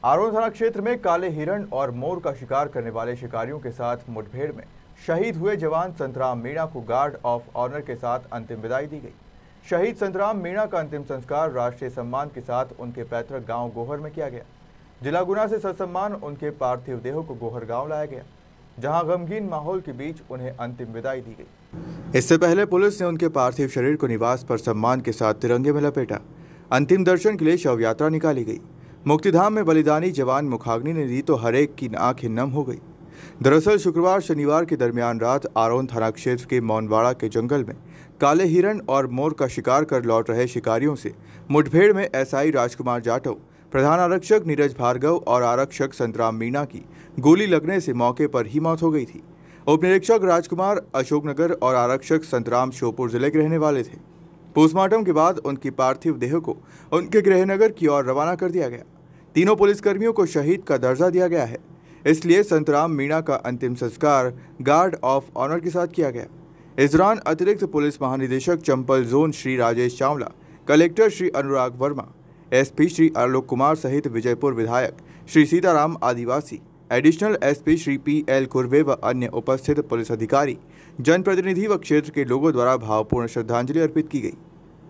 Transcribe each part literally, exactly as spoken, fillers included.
आरोन थाना क्षेत्र में काले हिरण और मोर का शिकार करने वाले शिकारियों के साथ मुठभेड़ में शहीद हुए जवान संतराम मीणा को गार्ड ऑफ ऑनर के साथ अंतिम विदाई दी गई। शहीद संतराम मीणा का अंतिम संस्कार राष्ट्रीय सम्मान के साथ उनके पैतृक गांव गोहर में किया गया। जिला गुना से ससम्मान उनके पार्थिव देह को गोहर गांव लाया गया, जहां गमगीन माहौल के बीच उन्हें अंतिम विदाई दी गई। इससे पहले पुलिस ने उनके पार्थिव शरीर को निवास पर सम्मान के साथ तिरंगे में लपेटा। अंतिम दर्शन के लिए शव यात्रा निकाली गई। मुक्तिधाम में बलिदानी जवान मुखाग्नि ने दी तो हर एक की आंखें नम हो गई। दरअसल शुक्रवार शनिवार के दरमियान रात आरोन थाना क्षेत्र के मौनवाड़ा के जंगल में काले हिरण और मोर का शिकार कर लौट रहे शिकारियों से मुठभेड़ में एसआई राजकुमार जाटव, प्रधान आरक्षक नीरज भार्गव और आरक्षक संतराम मीणा की गोली लगने से मौके पर ही मौत हो गई थी। उप निरीक्षक राजकुमार अशोकनगर और आरक्षक संतराम श्योपुर जिले के रहने वाले थे। पोस्टमार्टम के बाद उनकी पार्थिव देह को उनके गृहनगर की ओर रवाना कर दिया गया। तीनों पुलिसकर्मियों को शहीद का दर्जा दिया गया है, इसलिए संतराम मीणा का अंतिम संस्कार गार्ड ऑफ ऑनर के साथ किया गया। इस दौरान अतिरिक्त पुलिस महानिदेशक Chambal zone Shri Rajesh Chawla, collector Shri Anurag Verma, SP Shri Alok Kumar सहित विजयपुर विधायक Shri Sitaram Adivasi, additional SP Shri P L Kurve व अन्य उपस्थित पुलिस अधिकारी, जनप्रतिनिधि व क्षेत्र के लोगों द्वारा भावपूर्ण श्रद्धांजलि अर्पित की गई।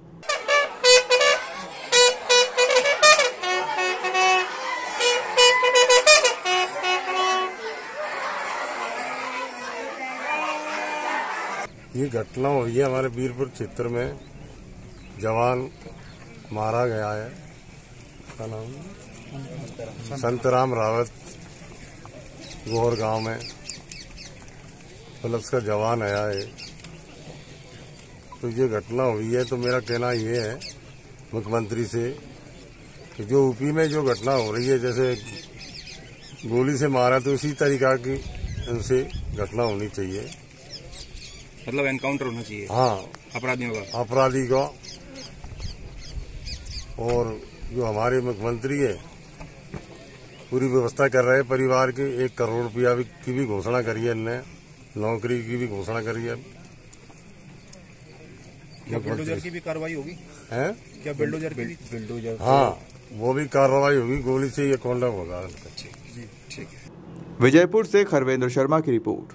ये घटना हुई है हमारे वीरपुर क्षेत्र में, जवान मारा गया है। क्या नाम? संतराम रावत, गोहर गांव में पुलिस का जवान आया है। तो ये घटना हुई है, तो मेरा कहना ये है मुख्यमंत्री से कि जो यूपी में जो घटना हो रही है, जैसे गोली से मारा, तो इसी तरीका की उनसे घटना होनी चाहिए। मतलब एनकाउंटर होना चाहिए। हाँ, अपराधियों का अपराधी का। और जो हमारे मुख्यमंत्री है, पूरी व्यवस्था कर रहे हैं परिवार के। एक करोड़ रुपया की भी घोषणा करी है इनने, नौकरी की भी घोषणा करी है। क्या बिल्डोजर की भी कार्रवाई होगी? है क्या बिल्डोजर की भी? बिल्डोजर, हाँ, वो भी कार्रवाई होगी। गोली से ये कॉन्डम होगा। ठीक है। विजयपुर से खरवेंद्र शर्मा की रिपोर्ट।